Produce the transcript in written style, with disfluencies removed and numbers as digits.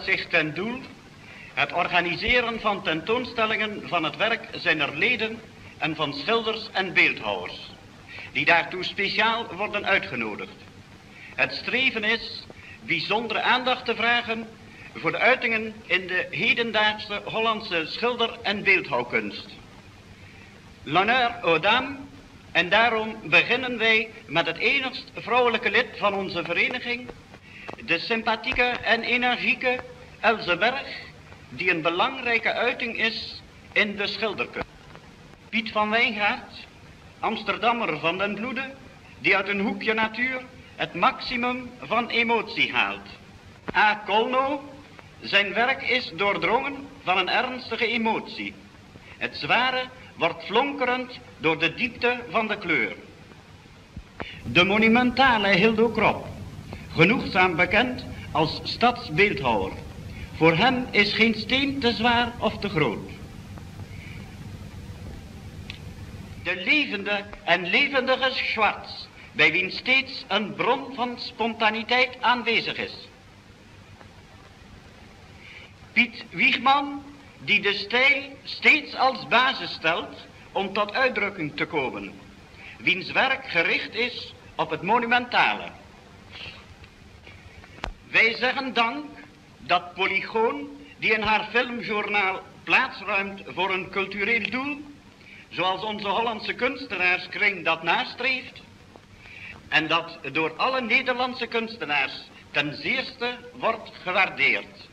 stelt zich ten doel het organiseren van tentoonstellingen van het werk zijner leden en van schilders en beeldhouwers, die daartoe speciaal worden uitgenodigd. Het streven is bijzondere aandacht te vragen voor de uitingen in de hedendaagse Hollandse schilder- en beeldhouwkunst. L'honneur aux dames, en daarom beginnen wij met het enigst vrouwelijke lid van onze vereniging, de sympathieke en energieke Else Berg, die een belangrijke uiting is in de schilderkunst. Piet van Wijngaard, Amsterdammer van den bloede, die uit een hoekje natuur het maximum van emotie haalt. A. Kolno, zijn werk is doordrongen van een ernstige emotie. Het zware wordt flonkerend door de diepte van de kleur. De monumentale Hildo Krop, genoegzaam bekend als stadsbeeldhouwer. Voor hem is geen steen te zwaar of te groot. De levende en levendige Schwarz, bij wie steeds een bron van spontaniteit aanwezig is. Piet Wiegman, die de stijl steeds als basis stelt om tot uitdrukking te komen, wiens werk gericht is op het monumentale. Wij zeggen dank dat Polygoon, die in haar filmjournaal plaatsruimt voor een cultureel doel, zoals onze Hollandse kunstenaarskring dat nastreeft, en dat door alle Nederlandse kunstenaars ten zeerste wordt gewaardeerd.